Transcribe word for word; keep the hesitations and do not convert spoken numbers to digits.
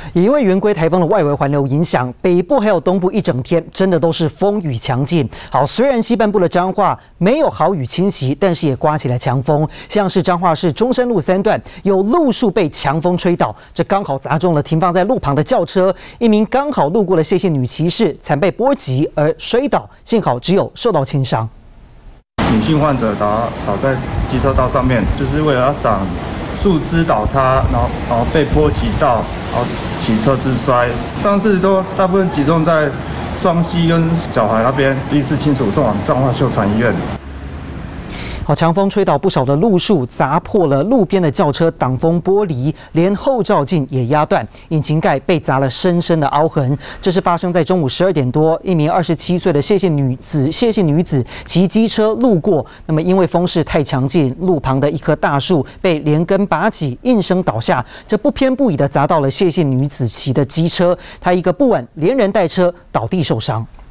也因为圆规台风的外围环流影响，北部还有东部一整天真的都是风雨强劲。好，虽然西半部的彰化没有豪雨侵袭，但是也刮起了强风，像是彰化市中山路三段有路树被强风吹倒，这刚好砸中了停放在路旁的轿车，一名刚好路过的谢姓女骑士惨被波及而摔倒，幸好只有受到轻伤。 女性患者倒倒在机车道上面，就是为了要闪树枝倒塌，然后然后被波及到，然后骑车自摔。伤势都大部分集中在双膝跟脚踝那边，第一次清楚送往彰化秀传医院。 好，强风吹倒不少的路树，砸破了路边的轿车挡风玻璃，连后照镜也压断，引擎盖被砸了深深的凹痕。这是发生在中午十二点多，一名二十七岁的谢姓女子，谢姓女子骑机车路过，那么因为风势太强劲，路旁的一棵大树被连根拔起，应声倒下，这不偏不倚的砸到了谢姓女子骑的机车，她一个不稳，连人带车倒地受伤。